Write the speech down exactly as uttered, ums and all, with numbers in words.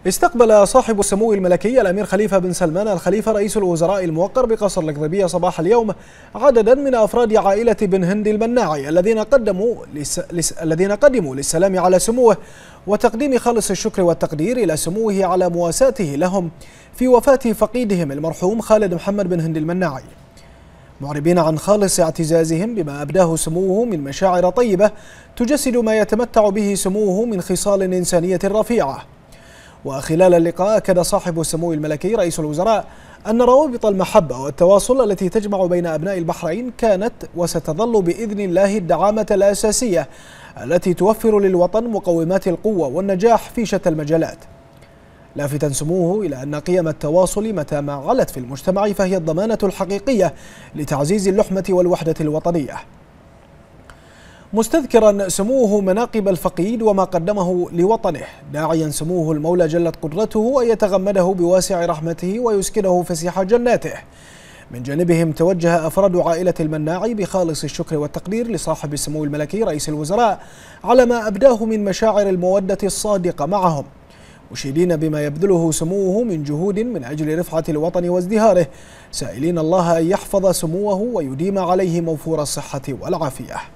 استقبل صاحب السمو الملكي الأمير خليفة بن سلمان الخليفة رئيس الوزراء الموقر بقصر القضيبية صباح اليوم عددا من أفراد عائلة بن هندي المناعي الذين قدموا لس... لس... الذين قدموا للسلام على سموه وتقديم خالص الشكر والتقدير إلى سموه على مواساته لهم في وفاة فقيدهم المرحوم خالد محمد بن هندي المناعي، معربين عن خالص اعتزازهم بما أبداه سموه من مشاعر طيبة تجسد ما يتمتع به سموه من خصال إنسانية رفيعة. وخلال اللقاء أكد صاحب السمو الملكي رئيس الوزراء أن روابط المحبة والتواصل التي تجمع بين أبناء البحرين كانت وستظل بإذن الله الدعامة الأساسية التي توفر للوطن مقومات القوة والنجاح في شتى المجالات، لافتا سموه إلى أن قيم التواصل متى ما علت في المجتمع فهي الضمانة الحقيقية لتعزيز اللحمة والوحدة الوطنية، مستذكرا سموه مناقب الفقيد وما قدمه لوطنه، داعيا سموه المولى جلت قدرته أن يتغمده بواسع رحمته ويسكنه فسيح جناته. من جانبهم توجه أفراد عائلة المناعي بخالص الشكر والتقدير لصاحب السمو الملكي رئيس الوزراء على ما أبداه من مشاعر المودة الصادقة معهم، مشيدين بما يبذله سموه من جهود من أجل رفعة الوطن وازدهاره، سائلين الله أن يحفظ سموه ويديم عليه موفور الصحة والعافية.